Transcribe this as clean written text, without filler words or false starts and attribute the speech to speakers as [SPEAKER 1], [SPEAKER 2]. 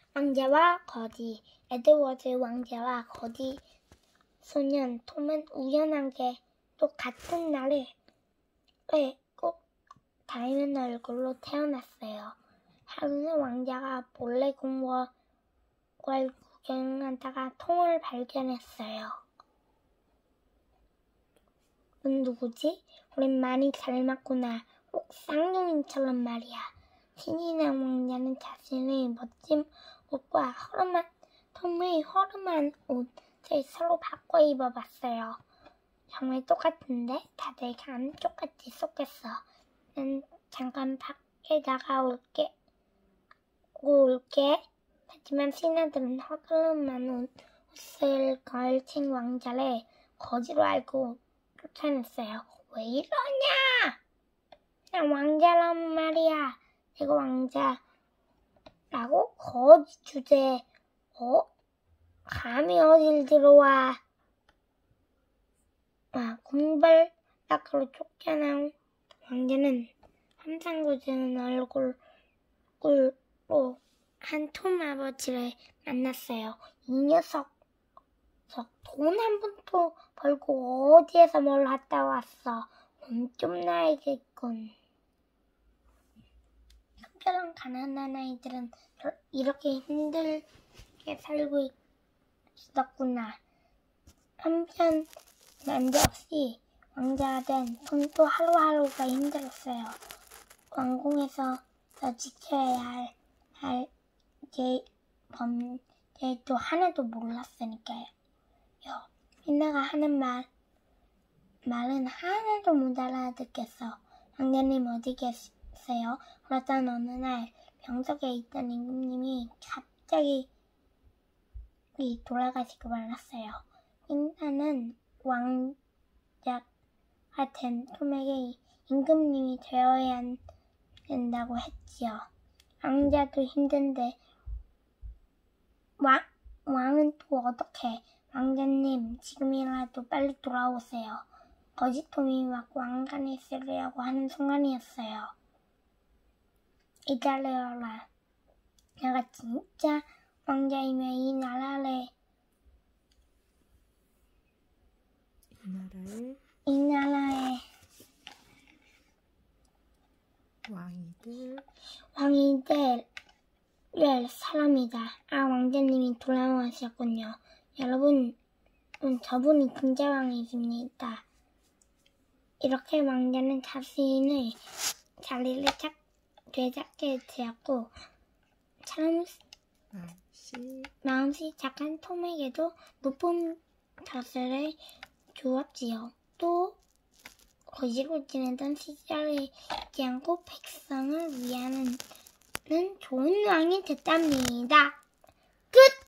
[SPEAKER 1] 왕자와 거지. 에드워드 왕자와 거지 소년 톰은 우연하게 또 같은 날에 꼭 닮은 얼굴로 태어났어요. 하루는 왕자가 몰래 공원을 구경하다가 톰을 발견했어요. 넌 누구지? 우린 많이 닮았구나. 꼭 쌍둥이처럼 말이야. 신이 난 왕자는 자신의 멋진 옷과 톰의 허름한 옷을 서로 바꿔 입어봤어요. 정말 똑같은데? 다들 감쪽같이 속겠어. 난 잠깐 밖에 나가올게. 하지만 신하들은 허름한 옷을 걸친 왕자를 거지로 알고 쫓아냈어요. 왜 이러냐? 난 왕자란 말이야. 내가 왕자라고? 거지 주제. 감히 어딜 들어와. 공발 밖으로 쫓겨나온 왕자는 함상궂은 얼굴로 한 톰 아버지를 만났어요. 이 녀석 돈 한 푼도 벌고 어디에서 뭘 갖다 왔어? 좀 나야겠군. 특별한 가난한 아이들은 이렇게 힘들게 살고 있었구나. 한편 난데없이 왕자가 된 톰도 하루하루가 힘들었어요. 왕궁에서 지켜야 할 범죄도 하나도 몰랐으니까요. 민나가 하는 말은 하나도 못 알아듣겠어. 왕자님 어디 계세요? 그러던 어느 날 병석에 있던 임금님이 갑자기 돌아가시고 말았어요. 민나는 왕자 같은 톰에게 임금님이 되어야 된다고 했지요. 왕자도 힘든데 왕은 또 어떻게? 왕자님 지금이라도 빨리 돌아오세요. 거지 톰이 막 왕관을 쓰려고 하는 순간이었어요. 기다려라. 내가 진짜 왕자이며 이 나라의 왕이 될 사람이다. 왕자님이 돌아오셨군요. 여러분, 저분이 진짜 왕이십니다. 이렇게 왕자는 자신의 자리를 되찾게 되었고 마음씨 착한 톰에게도 높은 벼슬을 주었지요. 또 거지로 지내던 시절을 잊지 않고 백성을 위하는 좋은 왕이 됐답니다.